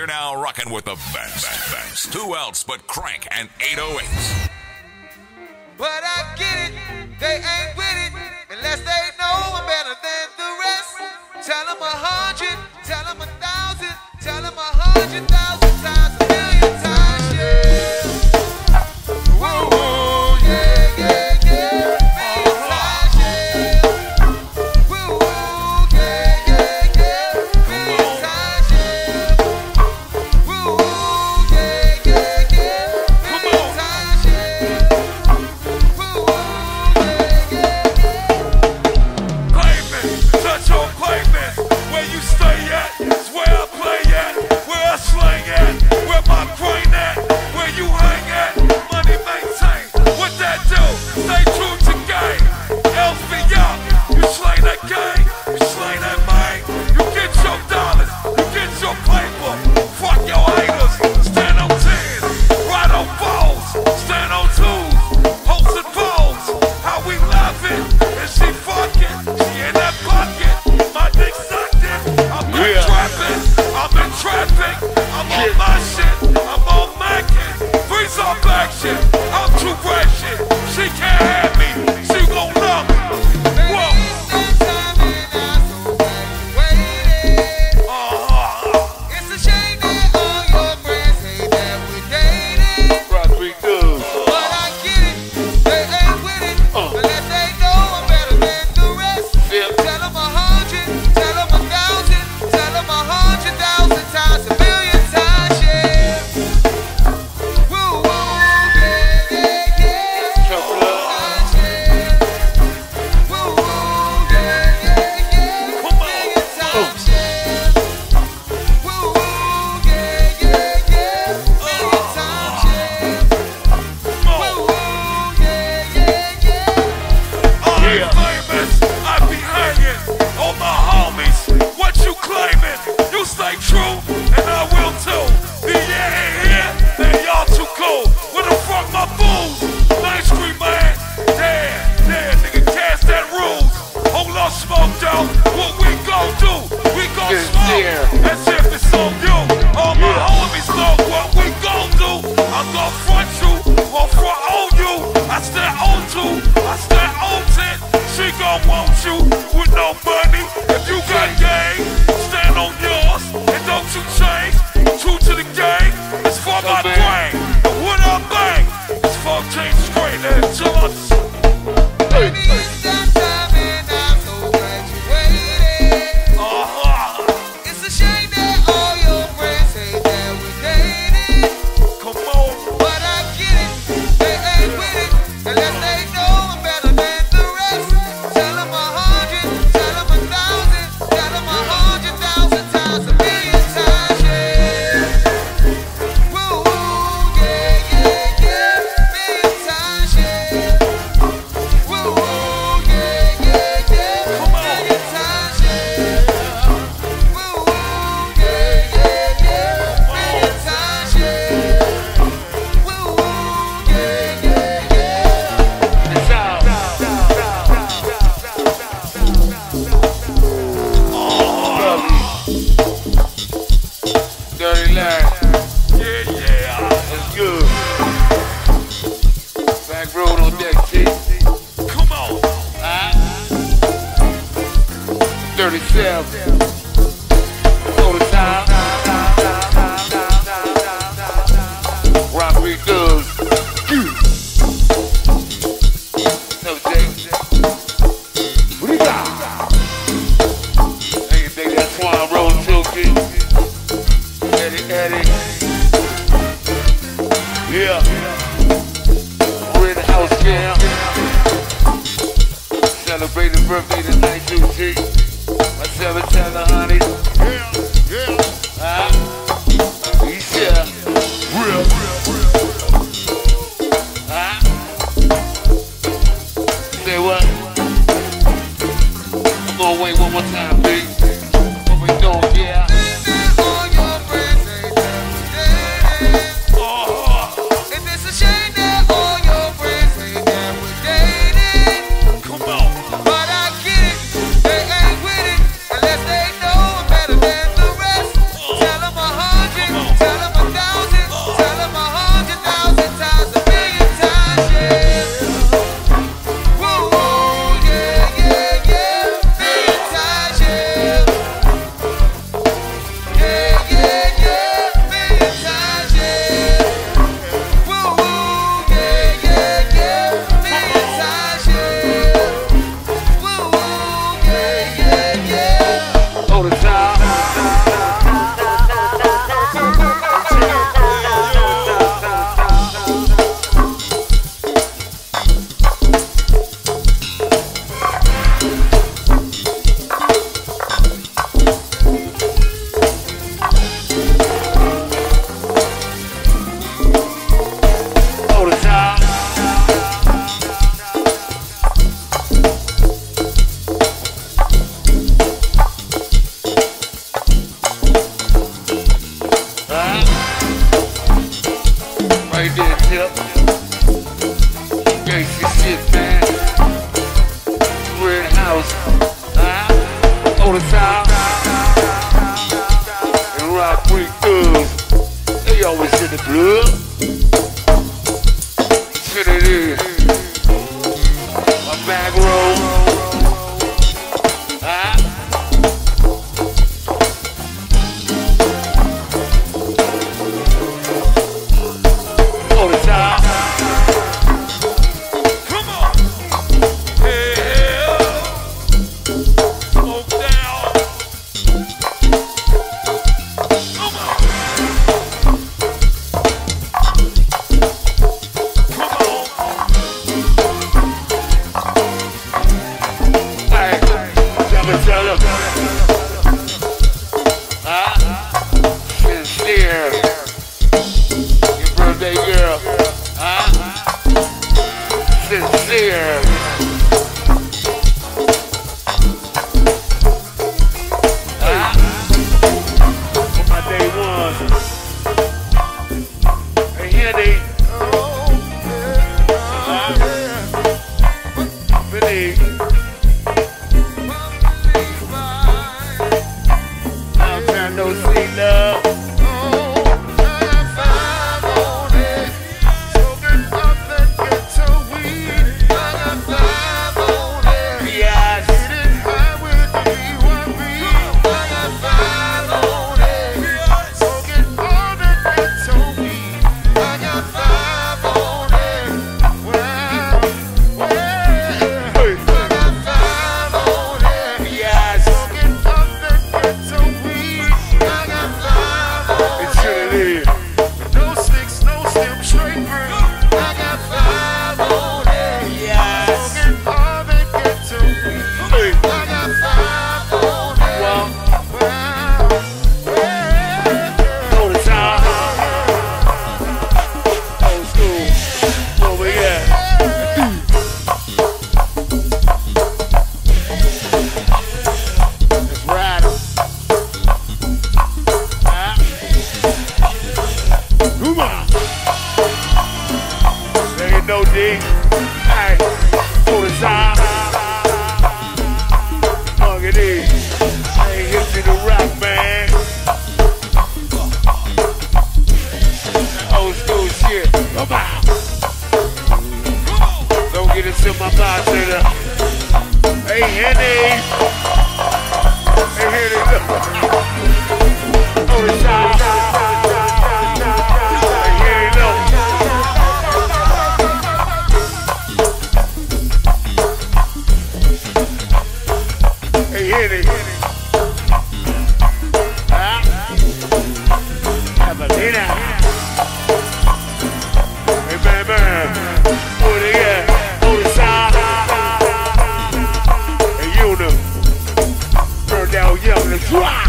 You're now rocking with the best. Who else but Crank and 808s? But I get it, they ain't with it unless they know I'm better than the rest. Tell them 100, tell them 1,000, tell them 100,000 times, a million times, yeah. Woo, yeah, yeah, yeah. Million times, yeah. Woo, yeah, yeah, yeah. Million times, yeah. Woo, yeah, yeah, yeah. Million times, yeah. Woo, yeah, yeah, yeah. Pavement, touch on pavement. Where you stay at is where I play at, where I slang at, where my brain at, where you hang at. Money maintain, what that do? Stay true to game. LV up, you slay that game, you slay that man. You get your dollars, you get your paper. Fuck your haters, stand on 10s, ride on balls, stand on 2s, hoes and balls. How we laughing, and she fucking, she in that pocket. My dick sucked it, I'm not trapping, I'm in traffic, I'm on my shit, I'm on Mackin. Freeze off action, I'm too ratchet. She can't have me, she gon' love me. Whoa. It's that time and I'm so glad you waited. It's a shame that all your friends say that we're dating. But I get it, they ain't with it unless they know I'm better than the rest. Tell them 100, tell them 1,000, tell them 100,000 times, a million times, yeah. Woo, yeah, yeah, yeah. Times, yeah. Woo, yeah, yeah, yeah. Million times, yeah. Woo, yeah, yeah, yeah. Million times, yeah. Woo, yeah, yeah, yeah. I'm famous, I be hanging on my homies. What you claiming? You stay true, and I will too. The yeah ain't here, then y'all too cool. Where the fuck my fools? Main Street man, yeah, nigga, cast that rules. Hold up, smoke though. What we gon' do? We gon' smoke as if it's on you. All my homies know what we gon' do. I'm gon' front you, or front on you. I stand on 2, I stand on 10. She gon' want you with no money. If you got game, stand on yours and don't you change. True to the game, it's for my brain. And what I bang, it's for change straight until I'm Baby, it's that time and I'm so glad you waited. It's a shame that all your friends say that we're dating. come on. But I get it, they ain't with it unless they know I'm better than the rest. Tell them 100, tell them 1,000, tell them 100,000 times, a million times, yeah. Woo, yeah, yeah, yeah. Million times, yeah. Woo, yeah, yeah, yeah. Million times, yeah. Woo, yeah, yeah, yeah. Million times, yeah. Woo, yeah, yeah, yeah. Dirty Larry, Yeah. that's good. Back road on deck, T. Come on. 37. All the time. Rock we good. No, Jay. What do you got? Hey, you think that's Swan Road Silky? Eddie. Yeah. We're in the house jam. Celebrating birthday tonight, too, G. My 710 tip. Gangsta shit, man. We're in the house. On the top. And rock freak thugs. They always in the club. Shit it is. My back row. On the top. Come on. Yeah. Smoke down. Come on. Come on. Hey, tell me. Sincere. Your birthday girl. Sincere. For my day one. Hey, Henny. Believe. Long time no see, love. Yes. Hey. Yes. It should is. No sticks, no stem, straight through. I got 5 on it. Yes. Smoking all they get to me. Hey. I got 5 on it. Well, Yeah. on the top. Old school. Over here. Let's ride 'em. Come on. There ain't no D. Hey, on the top. Look at this. Ain't hip to the rock, man. Old school shit. Come on. Don't get into my bartender. Hey, Henny. Hey, Henny, look. On the top. Hey, Henny, look. Hey, Henny. Evelina. Hey, man, man. What they at? On the side. Hey, you know. Burn down young. Let's rock.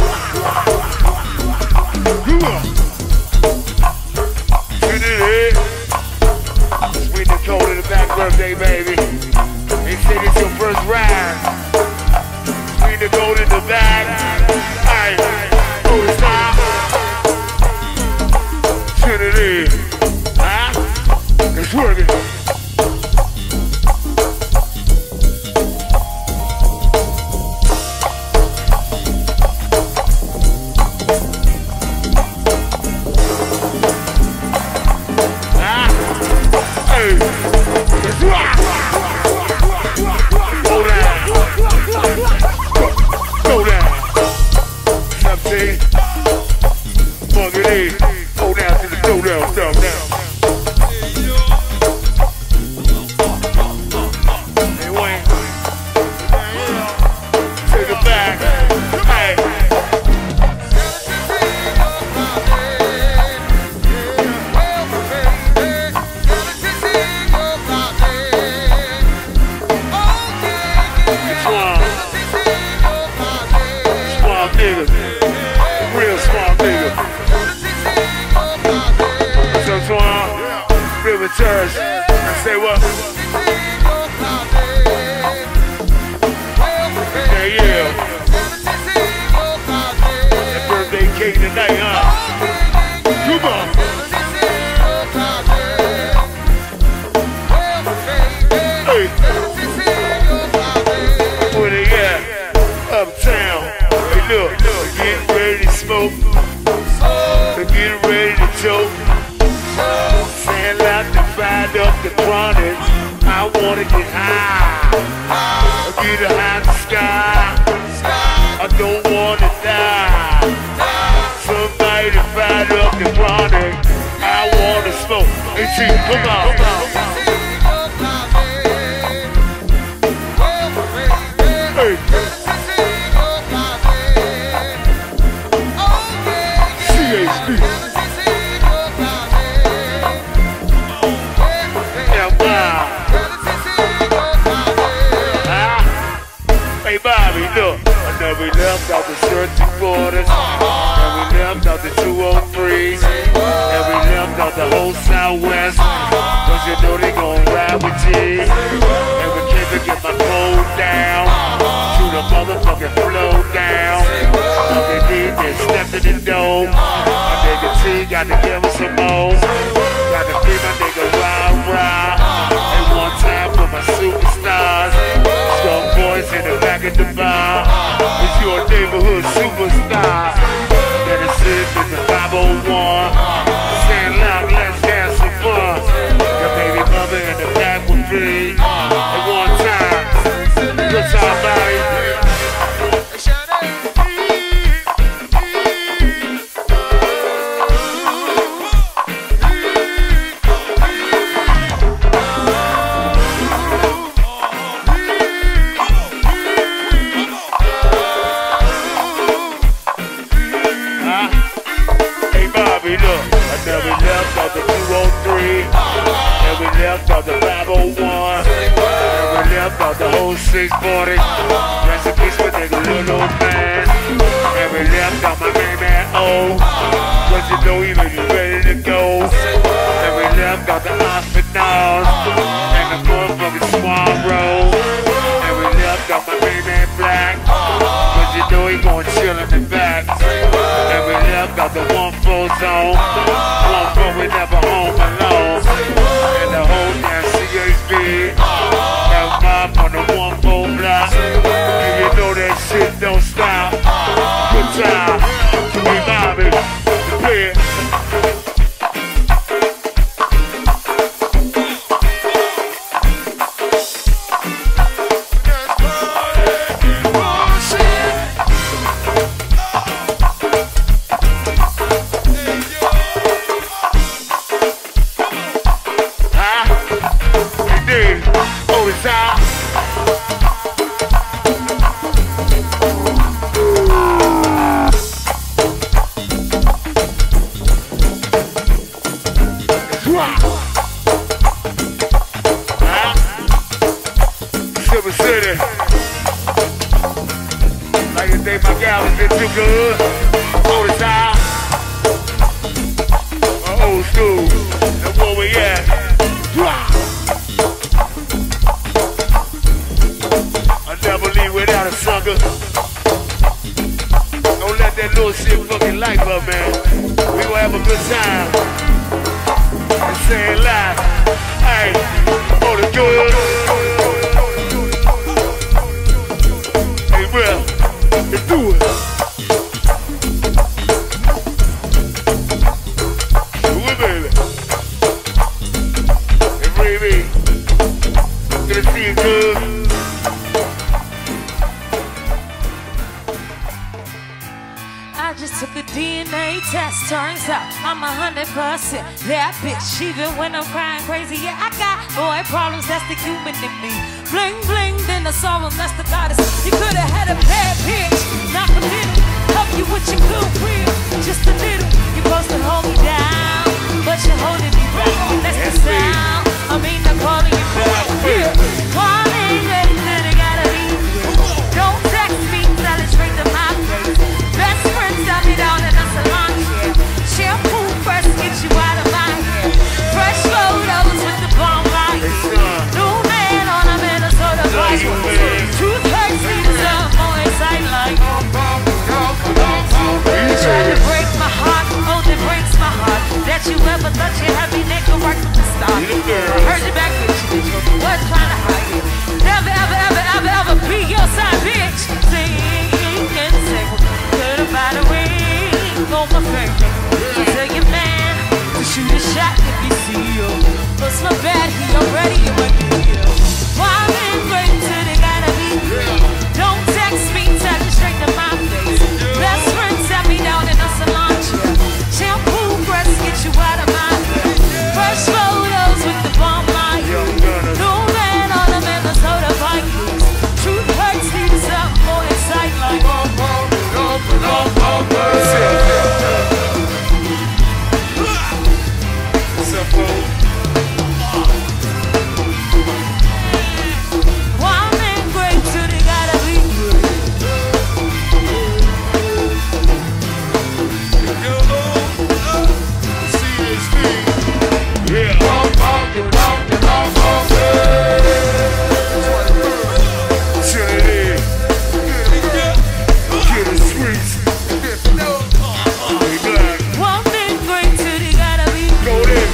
Come on. Get it in. Sweet and cold in the back birthday, baby. They say it's your first ride. Sweet and cold in the back. Hey, on the side. Get it in. It's working. Hey, let's rock. Go down. Go down. Something. Fuck it in. Go down to the go down stuff now. Hey, Wayne. Take it back. Hey. Smart nigga. Real smart nigga. So Swan, River Church. Say what? Yeah, yeah. That birthday cake tonight, huh? Come on. wanna get ready to choke. Sand out to find up the chronic. I wanna get high. Get high in the sky. I don't wanna die. Somebody to find up the chronic. I wanna smoke. Hey, G, come on. Hey. CHB. Hey Bobby, look, I know we left out the searching borders, and we left out the 203, and we left out the whole Southwest, cause you know they gon' ride with G, and we came to get my cold down, to the motherfucking flow down, fucking D just stepped in the dome, my nigga T got to give us some more, got to be my nigga rah, and one time for my superstars, Skunk Boys in the back of the bar. It's your neighborhood superstar. Better sit in the 501. Stand loud, let's have some fun. Your baby mother in the back with me. At one time, good time, buddy. And we left out the 203, and we left out the 501, and we left out the whole 640. Rest in peace with nigga little old man. And we left out my main man O, cause you know he was ready to go. And we left out the hospitals, and the motherfucking Swan Road. And we left out my main man Black, cause you know he gon' chill in the back. And we left out the 1-4 zone. We never home alone. And the whole damn CHB. That mob on the 1-4 block. And you know that shit don't stop. Good time. We mobbing. Play it. That bitch, even when I'm crying crazy, yeah, I got boy problems, that's the human in me. Bling, bling, then the sorrow, that's the goddess. You could've had a bad bitch, not a little. Help you with your good will, just a little. You supposed to hold me down, but you're holding me back. That's the sound, I mean, I'm calling you back. Calling, then I gotta leave. Don't text me, tell it straight to my face. Best friend, tell me down in the salon chair. Shampoo first, get you out of my hair. Fresh photos with the bomb right here. New man on a Minnesota bus. Toothpaste, the sun, more exciting like. You tried to break my heart, oh, it breaks my heart. That you ever thought you had me nigga right from the start. Heard you back, bitch. Was trying to hide you. Never, ever, ever, ever, ever be your side, bitch. Sing and sing. Good about a ring on my face. So tell your man to shoot a shot if you see you. Bust my bad, he already in my deal. Why men great till they gotta be great? Don't text me, tell it straight to my face. Best friend sat me down in a salon chair. Shampoo press, get you out of my hair. Fresh photos with the bomb line. New man on the Minnesota Vikings. Truth hurts, need something more exciting like why men great till they gotta be great? Why men great till they gotta be great?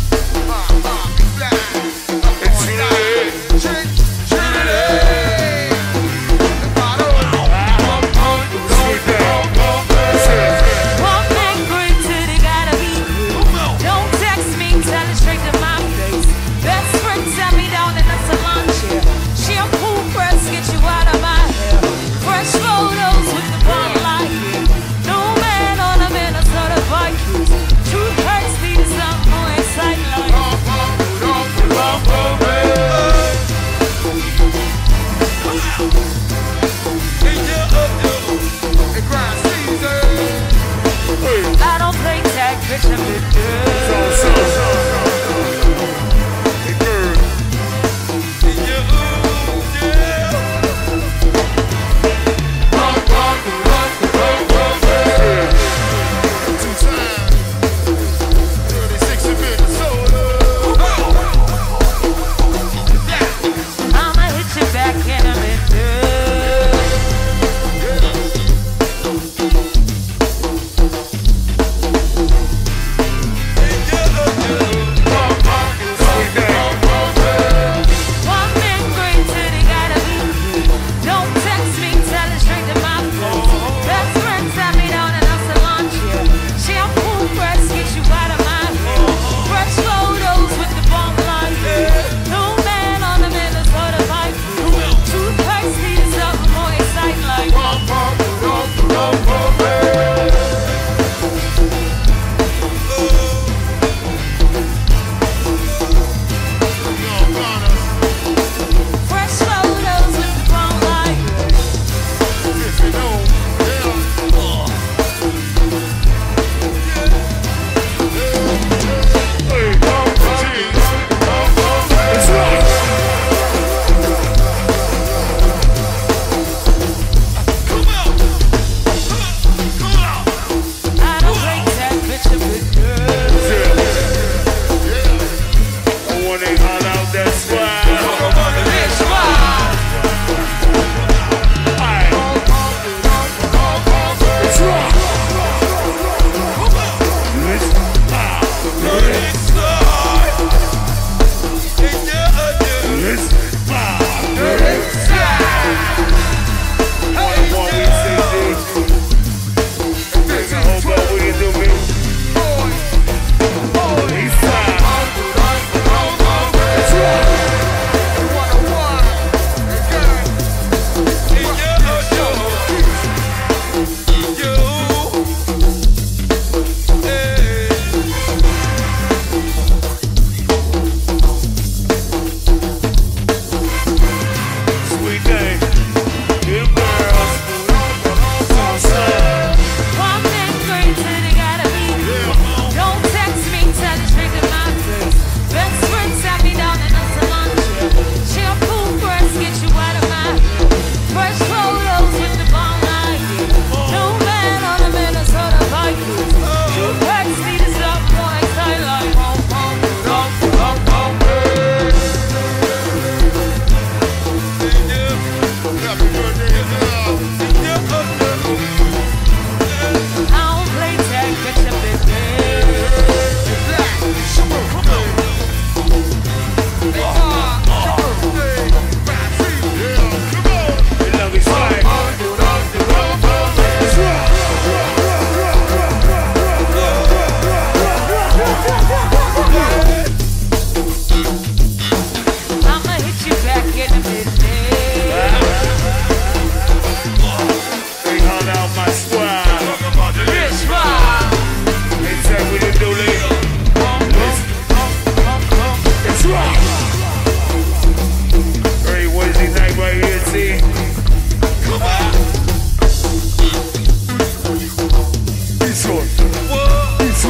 Why men great till they gotta be great? Don't text me, tell it straight to my face. Best friend sat me down in a salon chair. Shampoo press, get you out of my hair. Fresh photos with the bomb light. New man on the Minnesota Vikings. Truth hurts, need something more exciting like I don't play tag, bitch, I'm with you. I'ma hit you back in a minute.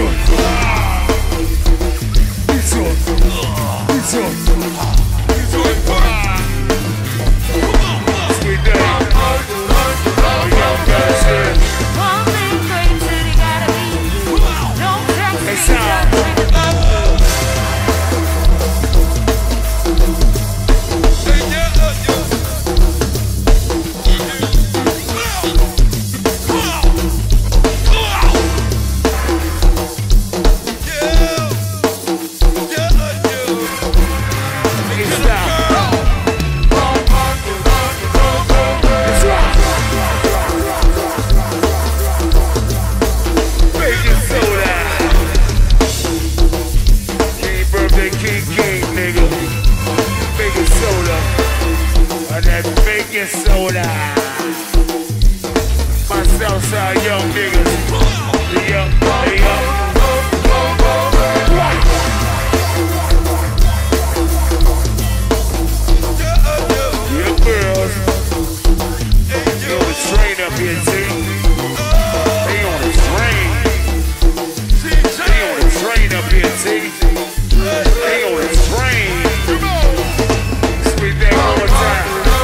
Sweet day. One thing great till you gotta be. Don't text me, Hey, Sam. Soda. My Southside young niggas. Yup. Your girls. They on the train up here, T. They on the train. They on the train up here, T. They on the train. Sweet that one more time.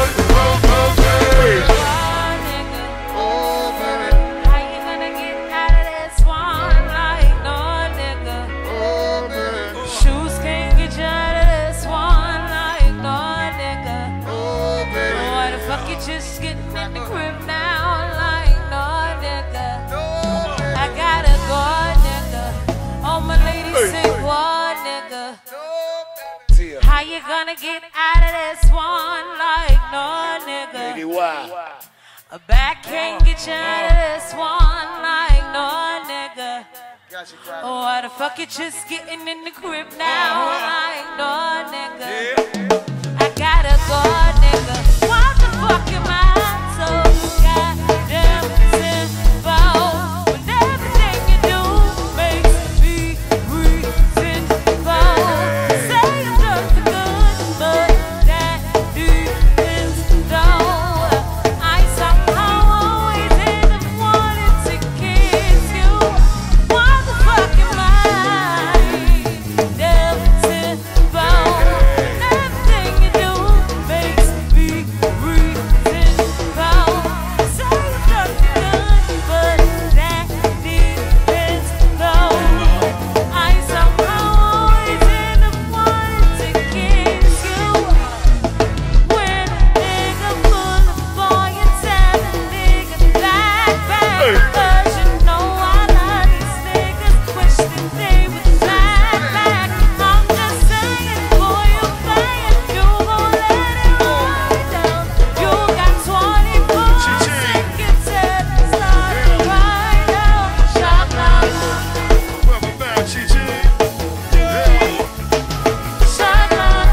Just getting in the crib now, like no nigga. I gotta go, nigga. All my ladies say, what, nigga? How you gonna get out of this one, like no nigga? A back can't get you out of this one, like no nigga. Oh, why the fuck you just getting in the crib now, like no nigga? I gotta go, nigga. Why the fuck am I so goddamn simple? When everything you do makes me reasonable. Say you've done for good, but that depends though. I somehow always end up wanting to kiss you. Why the fuck am I damn simple? When everything you do makes me reasonable. Say you've done for good, but that depends though. I somehow always end up wanting to kiss you. When a nigga pull up on your time, a nigga back. 'Cause you know I love these niggas, wish that they would back. I'm just saying, boy, you playing, you gon' let it ride down. You got 24 seconds and start to ride down. Shot loud, Welcome back, Chi-Chi. shot loud,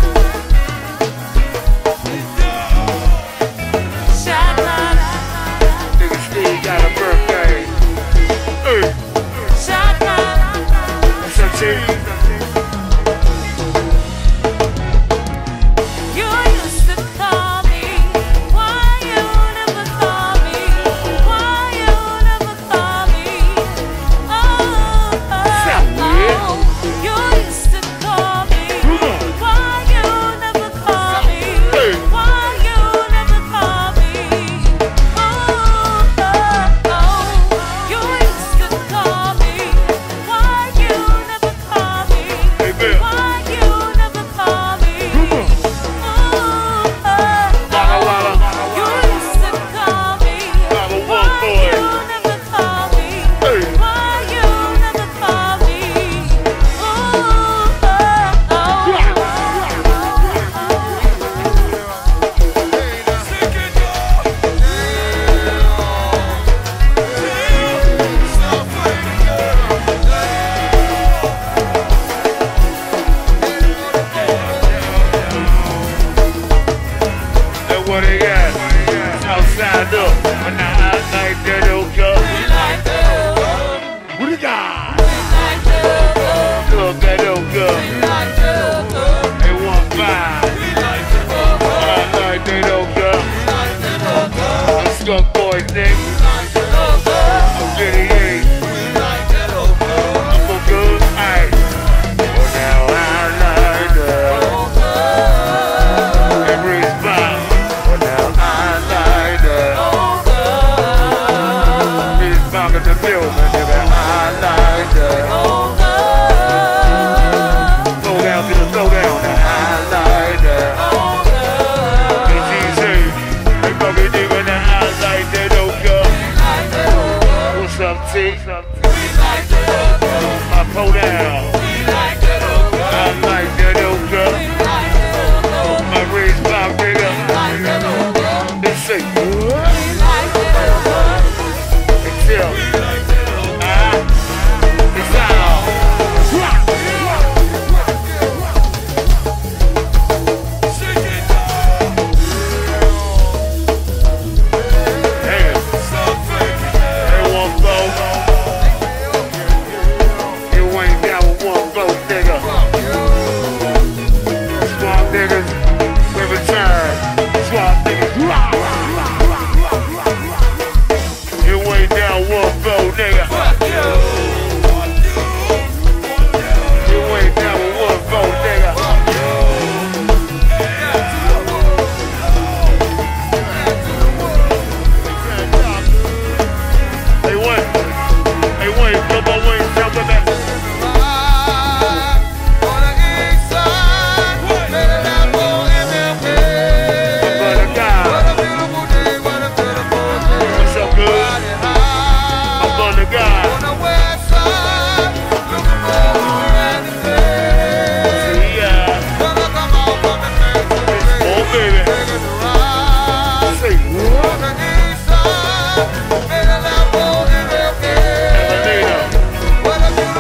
shot loud, Nigga Steve got a birthday. shot loud. What's up, T? You used to call me, why you never call me? Why you never call me? Oh,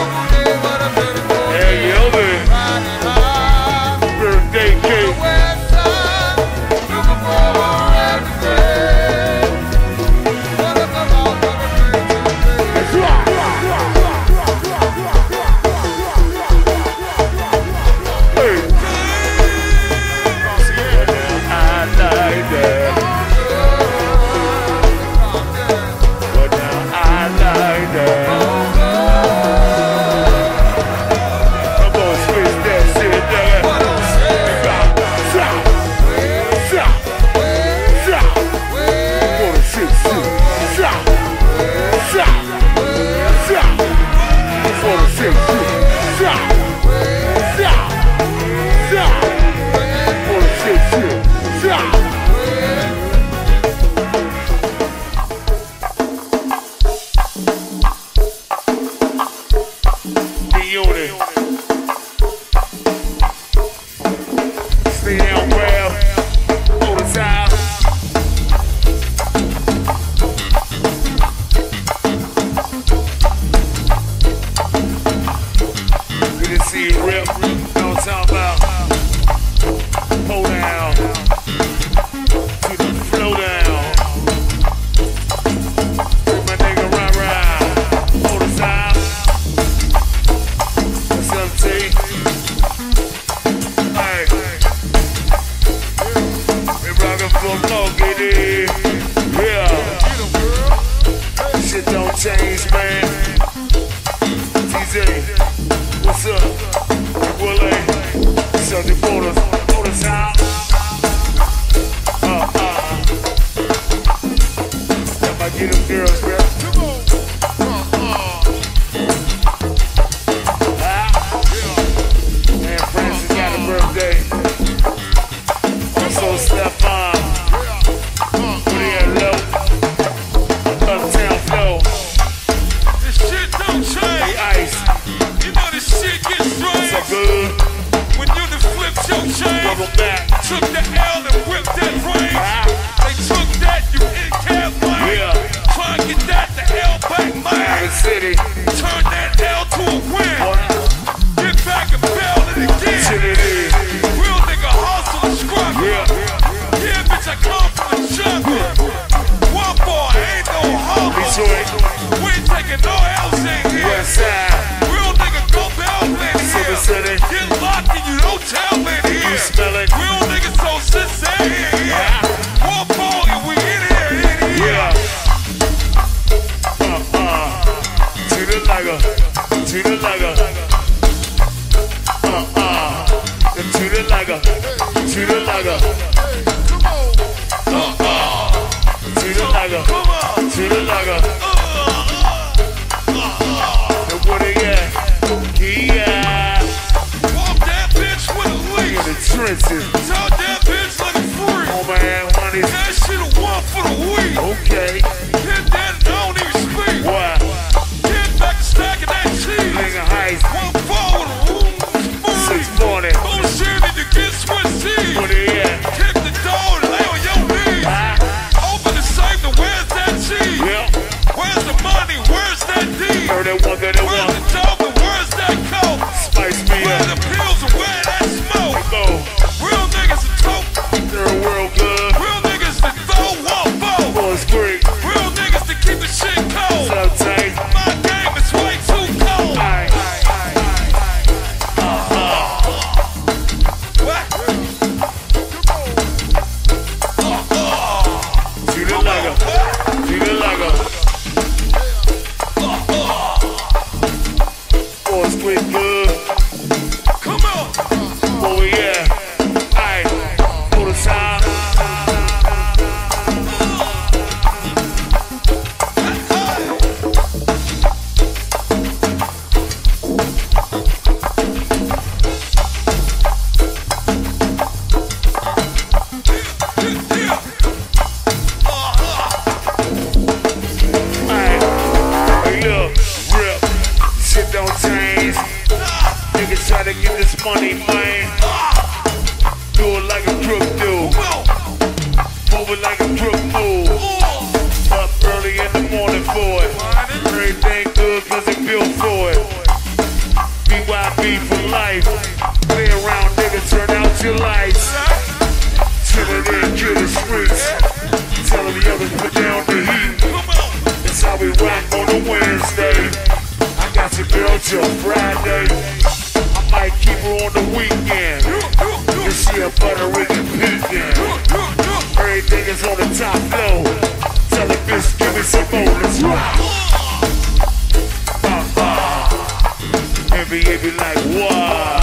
Hey, yo, man. Birthday cake. be for life. Play around, nigga, turn out your lights. Till it in, kill the streets. Tell the others put down the heat. That's how we rock on a Wednesday. I got your girl till Friday. I might keep her on the weekend. You see a butter ring and peeking. Everything is on the top floor. Tell the bitch, give me some more, let's rock. NBA be like, what?